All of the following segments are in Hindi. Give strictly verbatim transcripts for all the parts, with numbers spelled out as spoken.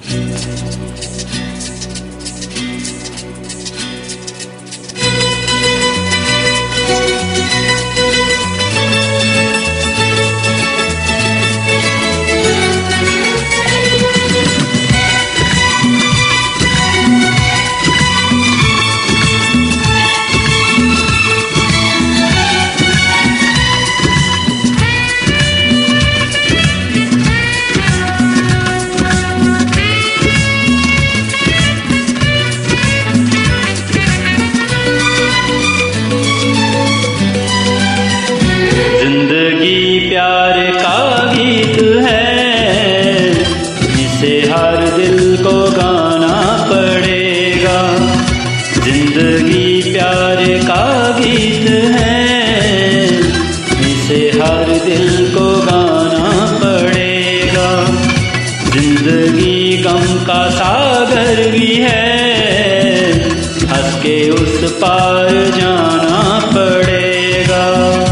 प्यार का गीत है, इसे हर दिल को गाना पड़ेगा। जिंदगी प्यार का गीत है, इसे हर दिल को गाना पड़ेगा। जिंदगी गम का सागर भी है, हंस के उस पार जाना पड़ेगा।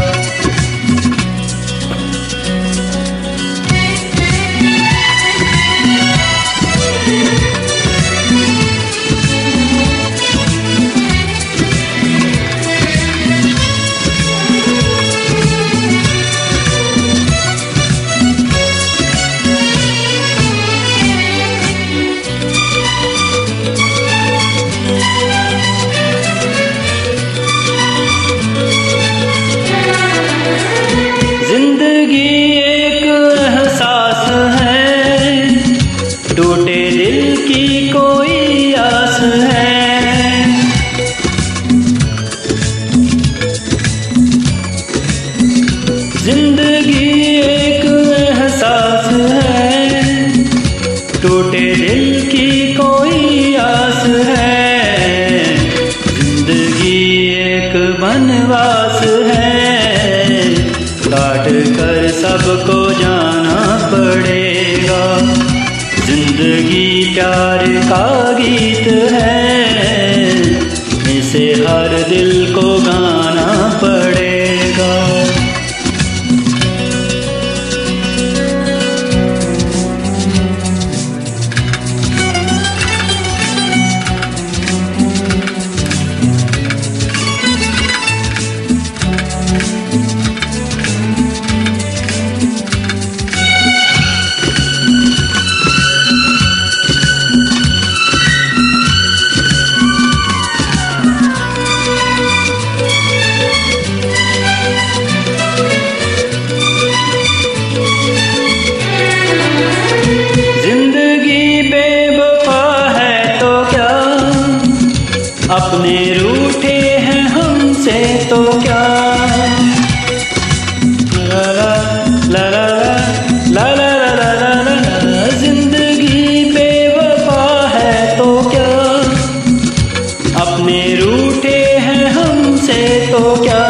टूटे दिल की कोई आस है, जिंदगी एक एहसास है। टूटे दिल की कोई आस है, जिंदगी एक वनवास है। काट कर सबको जाना पड़ेगा। जिंदगी प्यार का गीत है, इसे हर दिल को गाना पड़ेगा। अपने रूठे हैं हमसे तो क्या, ला ला ला ला ला ला ला ला ला। जिंदगी बेवफा है तो क्या, अपने रूठे हैं हमसे तो क्या।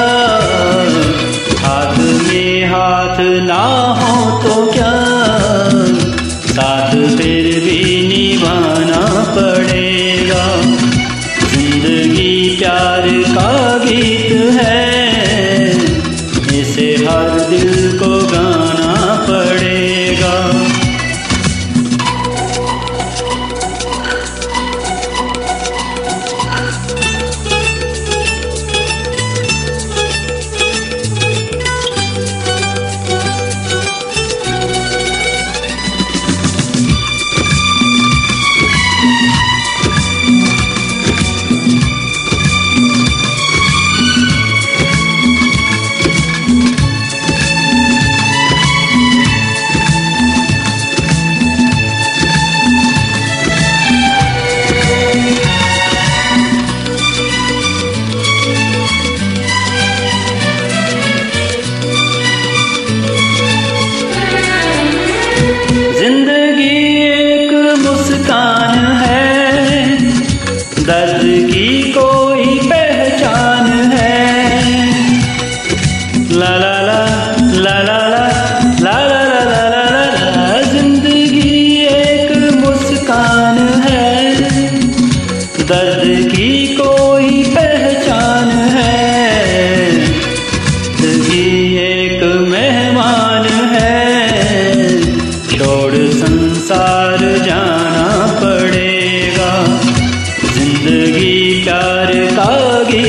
हाथ में हाथ ना हो तो क्या, साथ फिर भी निभाना पड़ेगा। जिंदगी प्यार का गीत है, इसे हर दिल को गाना पड़ेगा।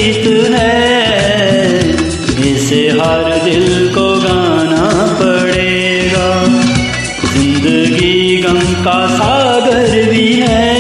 गीत है, इसे हर दिल को गाना पड़ेगा। जिंदगी गम का सागर भी है,